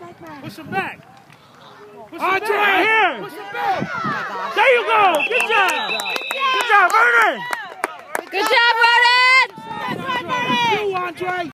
Push him back. Andre, right here. Push him back. There you go. Good job. Good job, Vernon. Good job, Vernon. You, Andre.